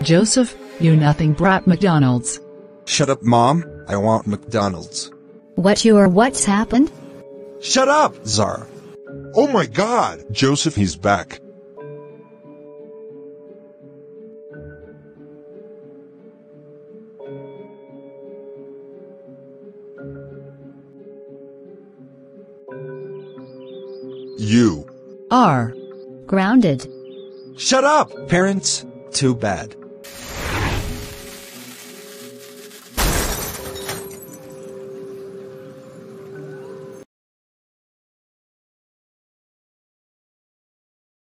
Joseph, you nothing brat McDonald's. Shut up, Mom. I want McDonald's. What's happened? Shut up, Zara. Oh my God! Joseph, he's back. You. Are Grounded. Shut up, parents. Too bad.